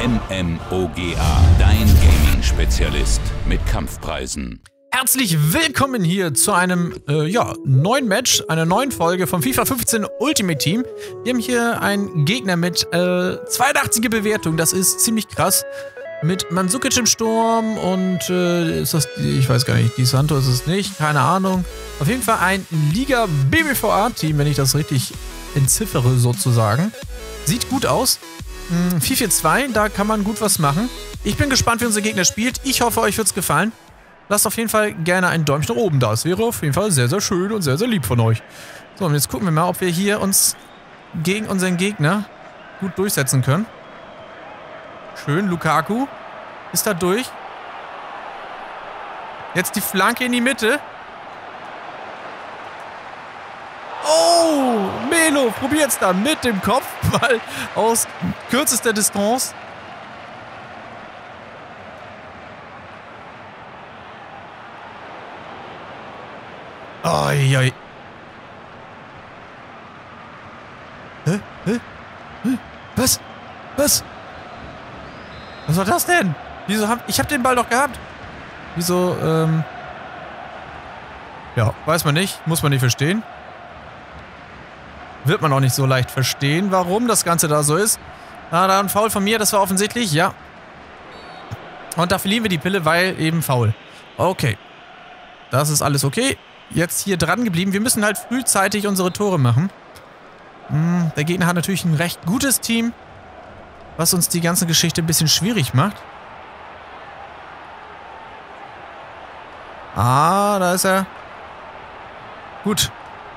MMOGA, dein Gaming-Spezialist mit Kampfpreisen. Herzlich willkommen hier zu einem neuen Match, einer neuen Folge vom FIFA 15 Ultimate Team. Wir haben hier einen Gegner mit 82er Bewertung, das ist ziemlich krass. Mit Mandzukic im Sturm und ist das, ich weiß gar nicht, Di Santo ist es nicht, keine Ahnung. Auf jeden Fall ein Liga BBVA-Team, wenn ich das richtig entziffere sozusagen. Sieht gut aus. 4-4-2, da kann man gut was machen. Ich bin gespannt, wie unser Gegner spielt. Ich hoffe, euch wird es gefallen. Lasst auf jeden Fall gerne ein Däumchen nach oben da. Es wäre auf jeden Fall sehr, sehr schön und sehr, sehr lieb von euch. So, und jetzt gucken wir mal, ob wir hier uns gegen unseren Gegner gut durchsetzen können. Schön, Lukaku ist da durch. Jetzt die Flanke in die Mitte. Oh, Melo probiert's da mit dem Kopfball aus kürzester Distanz. Oi. Hä? Was? Was war das denn? Wieso ich hab den Ball doch gehabt. Wieso, ja, weiß man nicht. Muss man nicht verstehen. Wird man auch nicht so leicht verstehen, warum das Ganze da so ist. Na, da ein Foul von mir, das war offensichtlich, ja. Und da verlieren wir die Pille, weil eben Foul. Okay. Das ist alles okay. Jetzt hier dran geblieben. Wir müssen halt frühzeitig unsere Tore machen. Der Gegner hat natürlich ein recht gutes Team, was uns die ganze Geschichte ein bisschen schwierig macht. Ah, da ist er. Gut.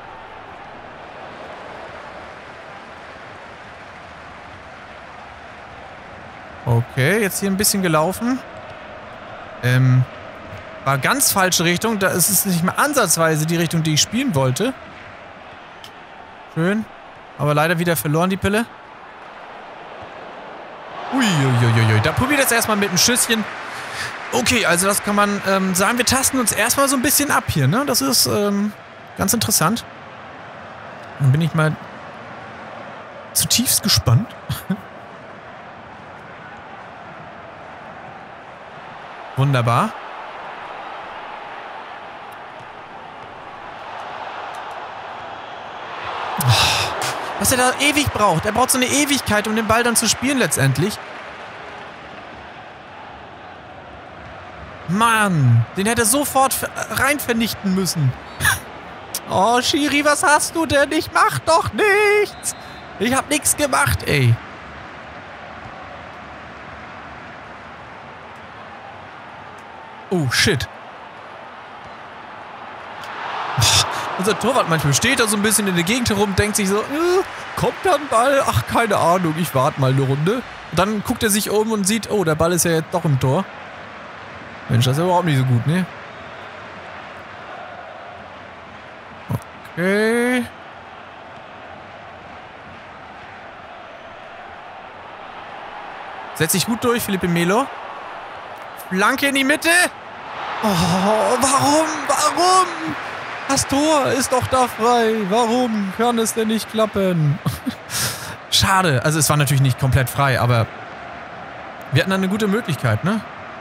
Okay, jetzt hier ein bisschen gelaufen. War ganz falsche Richtung. Da ist es nicht mehr ansatzweise die Richtung, die ich spielen wollte. Schön. Aber leider wieder verloren, die Pille. Uiuiuiui. Da probiert jetzt erstmal mit einem Schüsschen. Okay, also das kann man sagen. Wir tasten uns erstmal so ein bisschen ab hier, ne? Das ist ganz interessant. Dann bin ich mal zutiefst gespannt. Wunderbar. Was er da ewig braucht. Er braucht so eine Ewigkeit, um den Ball dann zu spielen letztendlich. Mann, den hätte er sofort rein vernichten müssen. Oh, Schiri, was hast du denn? Ich mach doch nichts. Ich hab nichts gemacht, ey. Oh, shit. Unser Torwart manchmal steht da so ein bisschen in der Gegend herum, denkt sich so, kommt da ein Ball? Ach, keine Ahnung, ich warte mal eine Runde. Und dann guckt er sich um und sieht, oh, der Ball ist ja jetzt doch im Tor. Mensch, das ist ja überhaupt nicht so gut, ne? Okay. Setzt sich gut durch, Felipe Melo. Flanke in die Mitte. Oh, warum? Das Tor ist doch da frei. Warum kann es denn nicht klappen? Schade. Also es war natürlich nicht komplett frei, aber wir hatten dann eine gute Möglichkeit, ne?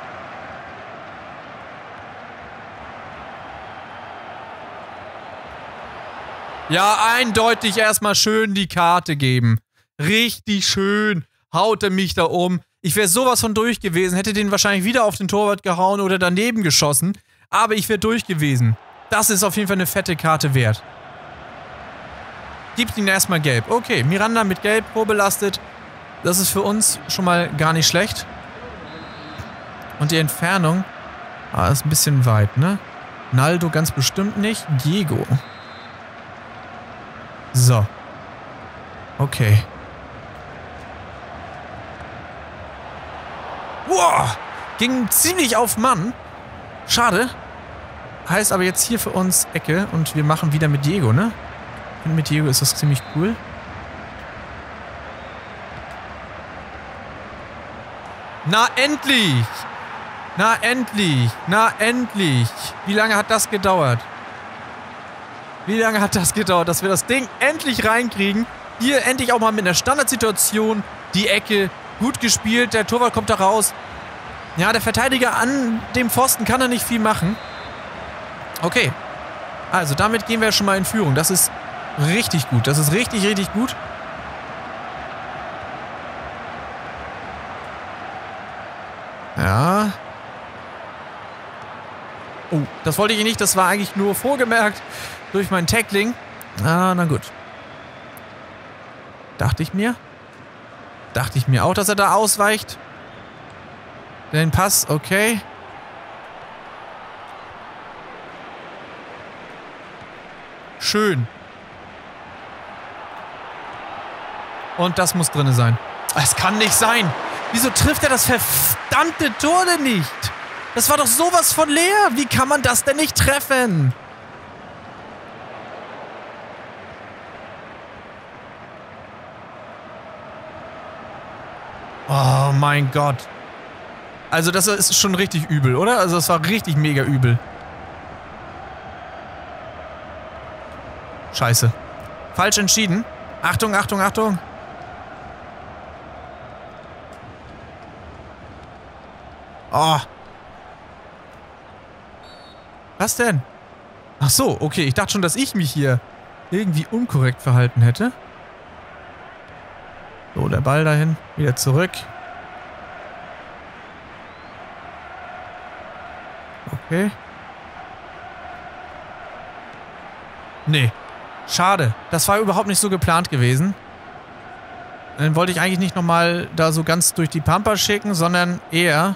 Ja, eindeutig erstmal schön die Karte geben. Richtig schön. Haut er mich da um. Ich wäre sowas von durch gewesen, hätte den wahrscheinlich wieder auf den Torwart gehauen oder daneben geschossen. Aber ich wäre durch gewesen. Das ist auf jeden Fall eine fette Karte wert. Gibt ihn erstmal gelb. Okay, Miranda mit gelb, vorbelastet. Das ist für uns schon mal gar nicht schlecht. Und die Entfernung ist ein bisschen weit, ne? Naldo ganz bestimmt nicht. Diego. So. Okay. Wow, ging ziemlich auf Mann. Schade. Heißt aber jetzt hier für uns Ecke und wir machen wieder mit Diego, ne? Und mit Diego ist das ziemlich cool. Na endlich! Na endlich! Na endlich! Wie lange hat das gedauert? Wie lange hat das gedauert, dass wir das Ding endlich reinkriegen? Hier endlich auch mal mit einer Standardsituation die Ecke Gut gespielt, der Torwart kommt da raus. Ja, der Verteidiger an dem Pfosten kann er nicht viel machen. Okay. Also damit gehen wir schon mal in Führung. Das ist richtig gut. Das ist richtig, richtig gut. Ja. Oh, das wollte ich nicht. Das war eigentlich nur vorgemerkt durch mein Tackling. Ah, na gut. Dachte ich mir. Dachte ich mir auch, dass er da ausweicht. Den Pass, okay. Schön. Und das muss drin sein. Es kann nicht sein. Wieso trifft er das verdammte Tor denn nicht? Das war doch sowas von leer. Wie kann man das denn nicht treffen? Oh mein Gott. Also das ist schon richtig übel, oder? Also das war richtig mega übel. Scheiße. Falsch entschieden. Achtung, Achtung, Achtung. Oh. Was denn? Ach so, okay. Ich dachte schon, dass ich mich hier irgendwie unkorrekt verhalten hätte. So, der Ball dahin. Wieder zurück. Okay. Nee. Schade. Das war überhaupt nicht so geplant gewesen. Dann wollte ich eigentlich nicht nochmal da so ganz durch die Pampa schicken, sondern eher...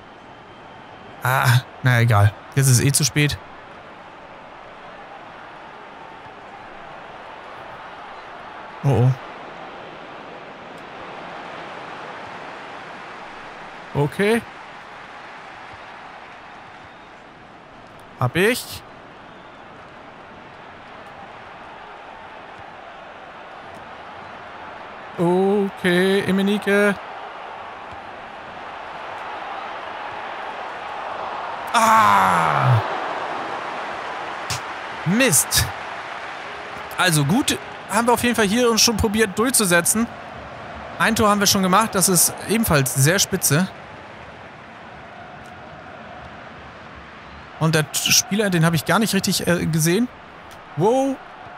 Ah, na egal. Jetzt ist es eh zu spät. Oh oh. Okay. Hab ich. Okay, Emenike. Ah! Mist. Also gut, haben wir auf jeden Fall hier uns schon probiert durchzusetzen. Ein Tor haben wir schon gemacht, das ist ebenfalls sehr spitze. Und der Spieler, den habe ich gar nicht richtig gesehen. Wow.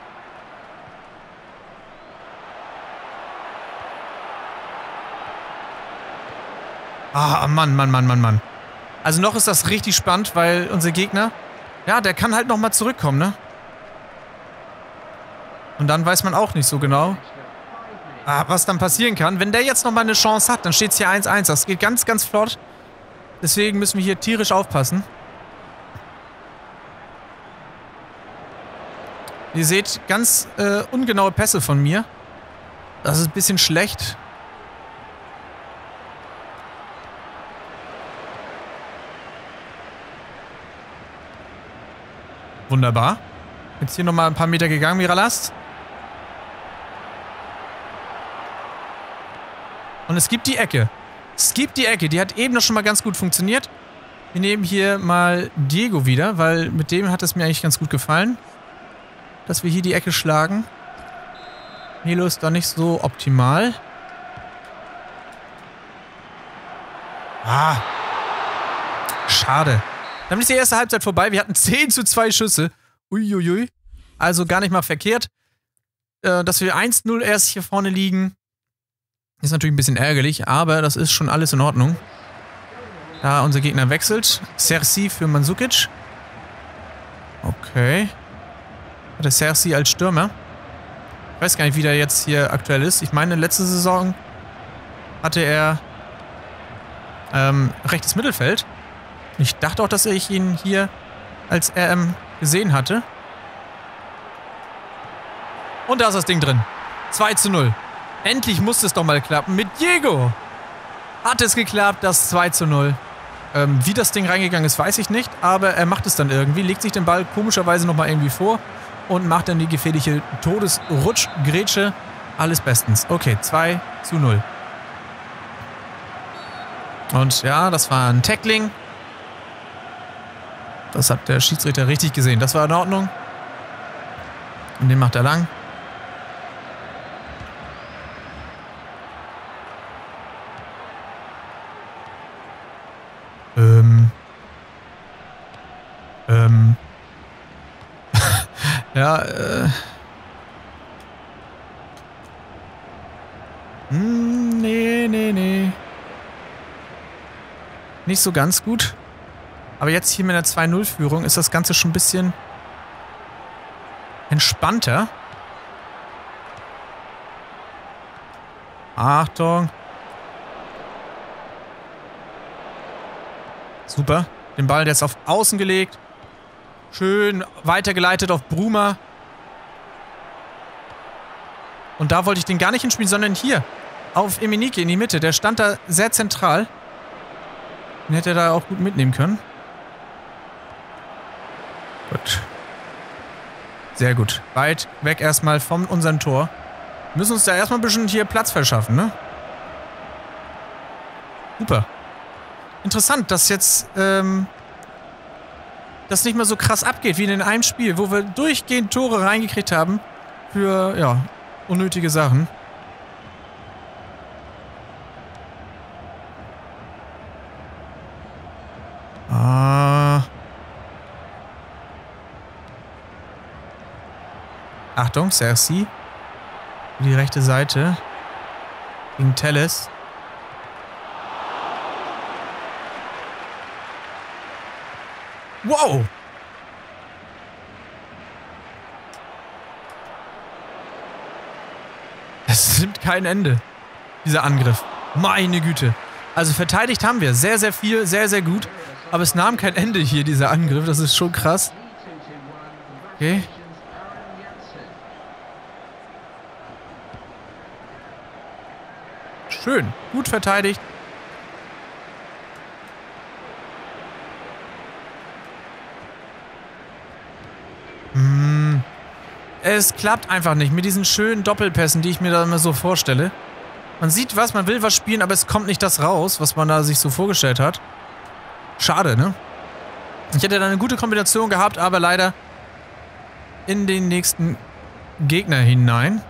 Ah, Mann, Mann, Mann, Mann, Mann. Also noch ist das richtig spannend, weil unser Gegner, ja, der kann halt nochmal zurückkommen, ne? Und dann weiß man auch nicht so genau, was dann passieren kann. Wenn der jetzt nochmal eine Chance hat, dann steht es hier 1-1. Das geht ganz, ganz flott. Deswegen müssen wir hier tierisch aufpassen. Ihr seht ganz ungenaue Pässe von mir. Das ist ein bisschen schlecht. Wunderbar. Jetzt hier nochmal ein paar Meter gegangen, Miralas. Und es gibt die Ecke. Es gibt die Ecke. Die hat eben noch schon mal ganz gut funktioniert. Wir nehmen hier mal Diego wieder, weil mit dem hat es mir eigentlich ganz gut gefallen, dass wir hier die Ecke schlagen. Milo ist da nicht so optimal. Ah. Schade. Damit ist die erste Halbzeit vorbei. Wir hatten 10:2 Schüsse. Uiuiui. Also gar nicht mal verkehrt. Dass wir 1-0 erst hier vorne liegen, ist natürlich ein bisschen ärgerlich, aber das ist schon alles in Ordnung. Da unser Gegner wechselt. Sersi für Mandzukic. Okay. Hatte Sersi als Stürmer. Ich weiß gar nicht, wie der jetzt hier aktuell ist. Ich meine, letzte Saison hatte er rechtes Mittelfeld. Ich dachte auch, dass ich ihn hier als RM gesehen hatte. Und da ist das Ding drin. 2:0. Endlich musste es doch mal klappen. Mit Diego hat es geklappt, das 2:0. Wie das Ding reingegangen ist, weiß ich nicht. Aber er macht es dann irgendwie. Legt sich den Ball komischerweise nochmal irgendwie vor. Und macht dann die gefährliche Todesrutsch-Grätsche. Alles bestens. Okay, 2:0. Und ja, das war ein Tackling. Das hat der Schiedsrichter richtig gesehen. Das war in Ordnung. Und den macht er lang. Ja, nee. Nicht so ganz gut. Aber jetzt hier mit einer 2-0-Führung ist das Ganze schon ein bisschen entspannter. Achtung. Super. Den Ball jetzt auf Außen gelegt. Schön weitergeleitet auf Bruma. Und da wollte ich den gar nicht hinspielen, sondern hier. Auf Emenike in die Mitte. Der stand da sehr zentral. Den hätte er da auch gut mitnehmen können. Gut. Sehr gut. Weit weg erstmal von unserem Tor. Wir müssen uns da erstmal ein bisschen hier Platz verschaffen, ne? Super. Interessant, dass jetzt, das nicht mehr so krass abgeht wie in einem Spiel, wo wir durchgehend Tore reingekriegt haben für, ja, unnötige Sachen. Achtung, Cersei. Die rechte Seite. Gegen Telles. Wow! Es nimmt kein Ende, dieser Angriff. Meine Güte. Also verteidigt haben wir sehr, sehr viel, sehr, sehr gut. Aber es nahm kein Ende hier, dieser Angriff. Das ist schon krass. Okay. Schön. Gut verteidigt. Es klappt einfach nicht mit diesen schönen Doppelpässen, die ich mir da immer so vorstelle. Man sieht was, man will was spielen, aber es kommt nicht das raus, was man da sich so vorgestellt hat. Schade, ne? Ich hätte da eine gute Kombination gehabt, aber leider in den nächsten Gegner hinein.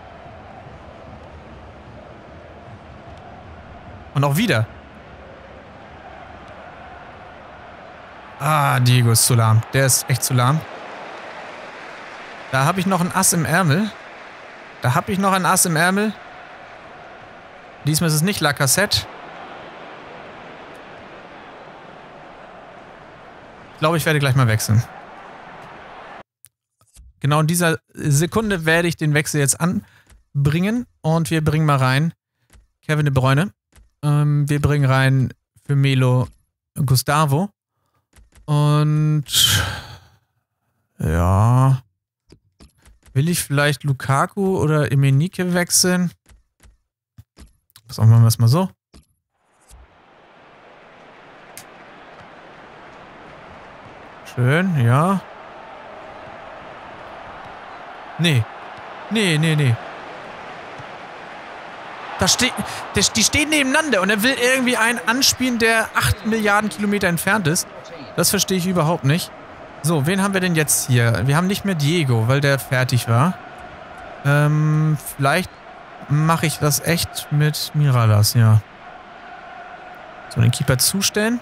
Und auch wieder. Ah, Diego ist zu lahm. Der ist echt zu lahm. Da habe ich noch ein Ass im Ärmel. Diesmal ist es nicht Lacazette. Ich glaube, ich werde gleich mal wechseln. Genau in dieser Sekunde werde ich den Wechsel jetzt anbringen. Und wir bringen mal rein Kevin De Bruyne. Wir bringen rein für Melo Gustavo. Und ja... Will ich vielleicht Lukaku oder Emenike wechseln? Was machen wir das mal so? Schön, ja. Nee. Nee. Die stehen nebeneinander und er will irgendwie einen anspielen, der 8 Milliarden Kilometer entfernt ist. Das verstehe ich überhaupt nicht. So, wen haben wir denn jetzt hier? Wir haben nicht mehr Diego, weil der fertig war. Vielleicht mache ich das echt mit Miralas, ja. So, den Keeper zustellen.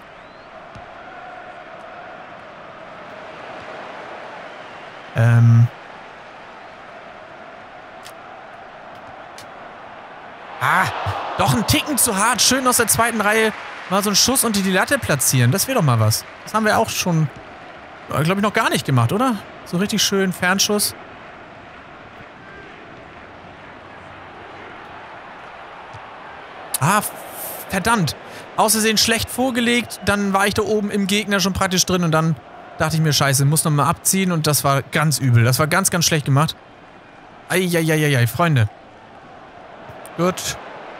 Doch ein Ticken zu hart. Schön aus der zweiten Reihe mal so einen Schuss unter die Latte platzieren. Das wäre doch mal was. Das haben wir auch schon... glaube ich, noch gar nicht gemacht, oder? So richtig schön Fernschuss. Ah, verdammt. Außersehen schlecht vorgelegt. Dann war ich da oben im Gegner schon praktisch drin. Und dann dachte ich mir, scheiße, muss nochmal abziehen. Und das war ganz übel. Das war ganz, ganz schlecht gemacht. Eieieiei, Freunde. Gut.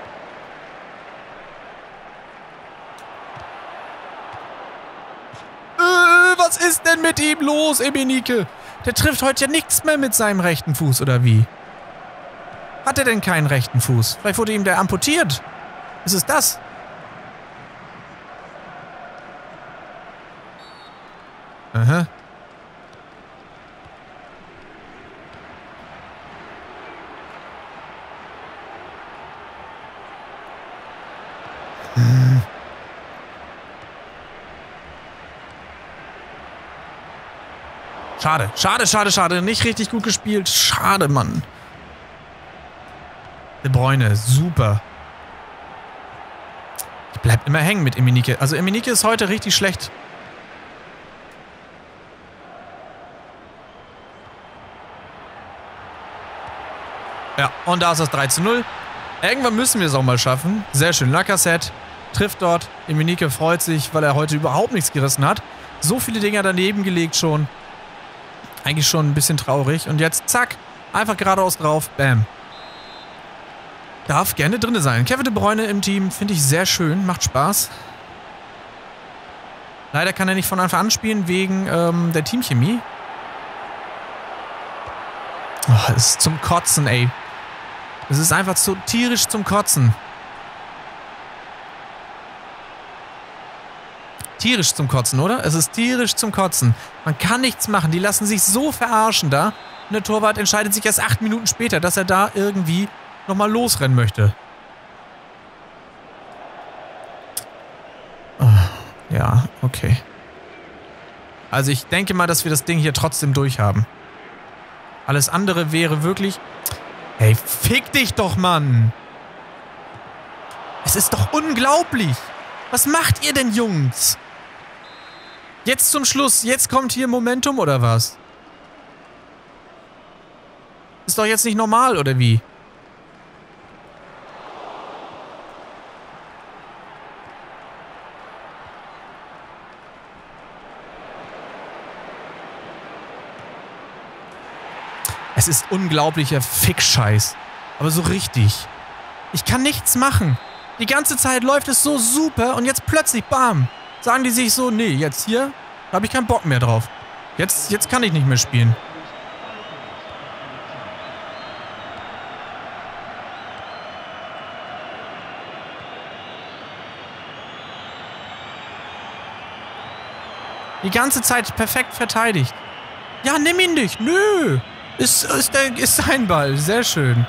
Was ist denn mit ihm los, Emenike? Der trifft heute ja nichts mehr mit seinem rechten Fuß, oder wie? Hat er denn keinen rechten Fuß? Vielleicht wurde ihm der amputiert. Ist es das? Aha. Schade, schade, schade, schade. Nicht richtig gut gespielt. Schade, Mann. De Bruyne, super. Ich bleib immer hängen mit Emenike. Also Emenike ist heute richtig schlecht. Ja, und da ist das 3:0. Irgendwann müssen wir es auch mal schaffen. Sehr schön. Lacazette trifft dort. Emenike freut sich, weil er heute überhaupt nichts gerissen hat. So viele Dinger daneben gelegt schon. Eigentlich schon ein bisschen traurig. Und jetzt, zack, einfach geradeaus drauf. Bam. Darf gerne drin sein. Kevin De Bruyne im Team finde ich sehr schön. Macht Spaß. Leider kann er nicht von Anfang an spielen, wegen der Teamchemie. Oh, es ist zum Kotzen, ey. Es ist einfach so tierisch zum Kotzen. Tierisch zum Kotzen, oder? Es ist tierisch zum Kotzen. Man kann nichts machen. Die lassen sich so verarschen da. Und der Torwart entscheidet sich erst 8 Minuten später, dass er da irgendwie nochmal losrennen möchte. Oh, ja, okay. Also ich denke mal, dass wir das Ding hier trotzdem durchhaben. Alles andere wäre wirklich... Hey, fick dich doch, Mann! Es ist doch unglaublich! Was macht ihr denn, Jungs? Jetzt zum Schluss, jetzt kommt hier Momentum, oder was? Ist doch jetzt nicht normal, oder wie? Es ist unglaublicher Fick-Scheiß. Aber so richtig. Ich kann nichts machen. Die ganze Zeit läuft es so super und jetzt plötzlich, bam, sagen die sich so, nee, jetzt hier habe ich keinen Bock mehr drauf. Jetzt kann ich nicht mehr spielen. Die ganze Zeit perfekt verteidigt. Ja, nimm ihn nicht. Nö. Ist sein Ball. Sehr schön.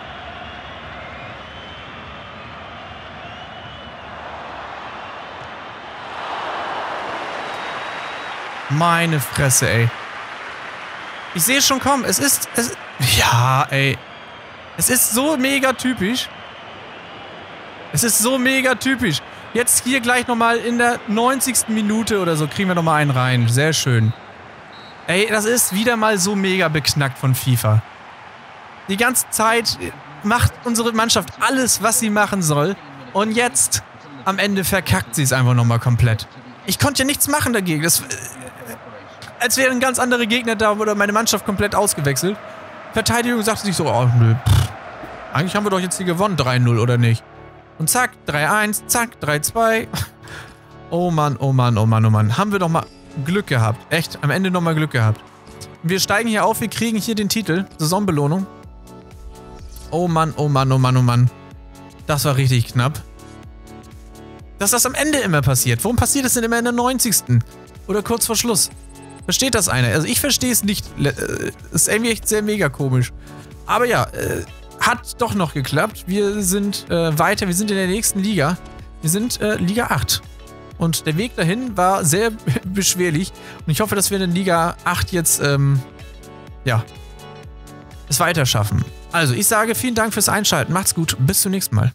Meine Fresse, ey. Ich sehe schon kommen. Ja, ey. Es ist so mega typisch. Es ist so mega typisch. Jetzt hier gleich nochmal in der 90. Minute oder so kriegen wir nochmal einen rein. Sehr schön. Ey, das ist wieder mal so mega beknackt von FIFA. Die ganze Zeit macht unsere Mannschaft alles, was sie machen soll. Und jetzt, am Ende, verkackt sie es einfach nochmal komplett. Ich konnte ja nichts machen dagegen. Als wären ganz andere Gegner da oder meine Mannschaft komplett ausgewechselt. Verteidigung sagte sich so, oh nö, eigentlich haben wir doch jetzt hier gewonnen, 3:0 oder nicht? Und zack, 3:1, zack, 3:2. Oh Mann, oh Mann, oh Mann, oh Mann. Haben wir doch mal Glück gehabt. Echt, am Ende nochmal Glück gehabt. Wir steigen hier auf, wir kriegen hier den Titel. Saisonbelohnung. Oh Mann, oh Mann, oh Mann, oh Mann. Das war richtig knapp. Dass das am Ende immer passiert. Warum passiert das denn immer in der 90. Oder kurz vor Schluss? Versteht das einer? Also ich verstehe es nicht. Ist irgendwie echt sehr mega komisch. Aber ja, hat doch noch geklappt. Wir sind weiter, wir sind in der nächsten Liga. Wir sind Liga 8. Und der Weg dahin war sehr beschwerlich. Und ich hoffe, dass wir in Liga 8 jetzt, ja, es weiter schaffen. Also, ich sage vielen Dank fürs Einschalten. Macht's gut. Bis zum nächsten Mal.